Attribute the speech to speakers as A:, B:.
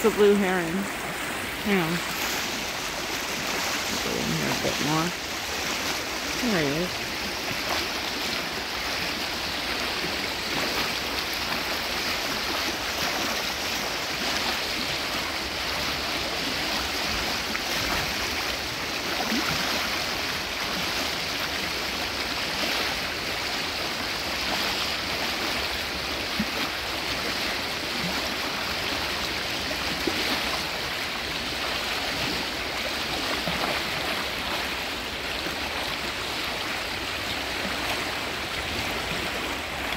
A: There's the blue heron. Hang on. Go in here a bit more. There he is.